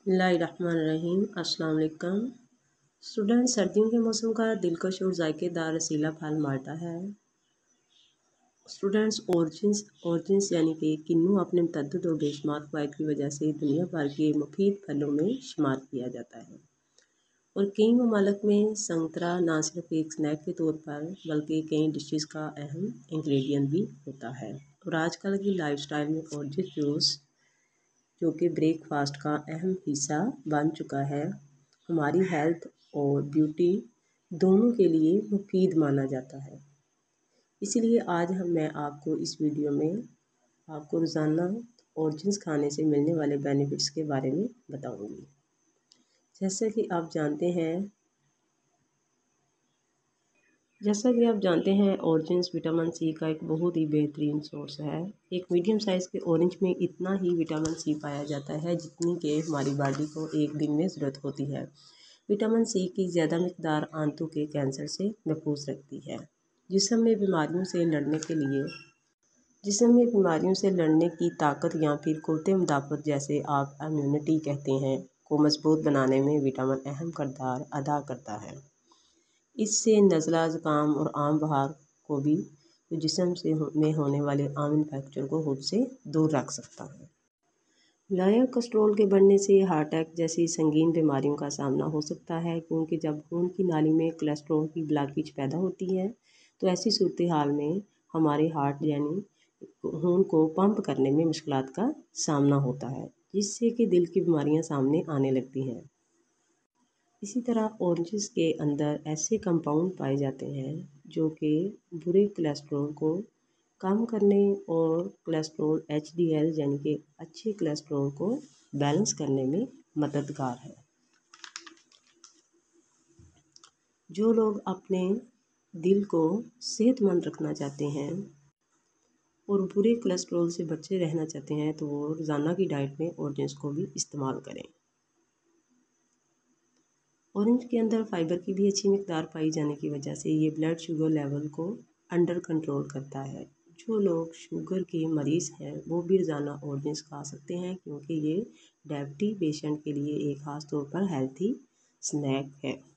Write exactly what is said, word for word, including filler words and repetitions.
बिस्मिल्लाहिर्रहमानिर्रहीम। अस्सलाम वालेकुम स्टूडेंट। सर्दियों के मौसम का दिलकश और जायकेदार रसीला फल माल्टा है। स्टूडेंट्स, ऑरेंज ऑरेंज यानी कि किन्नू अपने मुतअद्दिद और बेशुमार फ़वाइद की वजह से दुनिया भर के मुफीद फलों में शुमार किया जाता है और कई ममालिक में संतरा ना सिर्फ एक स्नैक के तौर पर बल्कि कई डिशेस का अहम इंग्रेडिएंट भी होता है। और आजकल की लाइफस्टाइल में ऑरेंज जूस जो कि ब्रेकफास्ट का अहम हिस्सा बन चुका है, हमारी हेल्थ और ब्यूटी दोनों के लिए मुफीद माना जाता है। इसीलिए आज हम मैं आपको इस वीडियो में आपको रोज़ाना ऑरेंज खाने से मिलने वाले बेनिफिट्स के बारे में बताऊंगी। जैसा कि आप जानते हैं जैसा कि आप जानते हैं ऑरेंज विटामिन सी का एक बहुत ही बेहतरीन सोर्स है। एक मीडियम साइज़ के ऑरेंज में इतना ही विटामिन सी पाया जाता है जितनी कि हमारी बॉडी को एक दिन में ज़रूरत होती है। विटामिन सी की ज़्यादा मिकदार आंतों के कैंसर से महफूज रखती है। जिस्म में बीमारियों से लड़ने के लिए जिस्म में बीमारियों से लड़ने की ताकत या फिर कुव्वत मुदाफ़त जैसे आप इम्यूनिटी कहते हैं को मजबूत बनाने में विटामिन अहम किरदार अदा करता है। इससे नज़ला, ज़ुकाम और आम बहार को भी जिस्म से हो, में होने वाले आम इन्फेक्शन को खुद से दूर रख सकता है। लाया कोलेस्ट्रॉल के बढ़ने से हार्ट अटैक जैसी संगीन बीमारियों का सामना हो सकता है, क्योंकि जब खून की नाली में कोलेस्ट्रॉल की ब्लॉकेज पैदा होती है तो ऐसी सूरत हाल में हमारे हार्ट यानी खून को पंप करने में मुश्किलात का सामना होता है, जिससे कि दिल की बीमारियां सामने आने लगती हैं। इसी तरह ऑरेंजेस के अंदर ऐसे कंपाउंड पाए जाते हैं जो कि बुरे कोलेस्ट्रॉल को कम करने और कोलेस्ट्रॉल एच डी एल यानी कि अच्छे कोलेस्ट्रॉल को बैलेंस करने में मददगार है। जो लोग अपने दिल को सेहतमंद रखना चाहते हैं और बुरे कोलेस्ट्रॉल से बचे रहना चाहते हैं तो वो रोज़ाना की डाइट में ऑरेंज को भी इस्तेमाल करें। ऑरेंज के अंदर फाइबर की भी अच्छी मिकदार पाई जाने की वजह से ये ब्लड शुगर लेवल को अंडर कंट्रोल करता है। जो लोग शुगर के मरीज़ हैं वो भी रोज़ाना ऑरेंज खा सकते हैं, क्योंकि ये डायबिटीज पेशेंट के लिए एक ख़ास तौर पर हेल्थी स्नैक है।